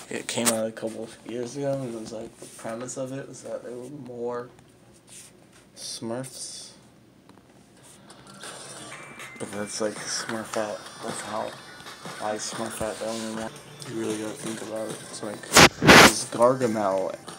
It came out a couple of years ago, and it was like the premise of it was that there were more Smurfs. But that's like Smurfette. That's how I Smurfette the only one. You really gotta think about it. It's like this Gargamel.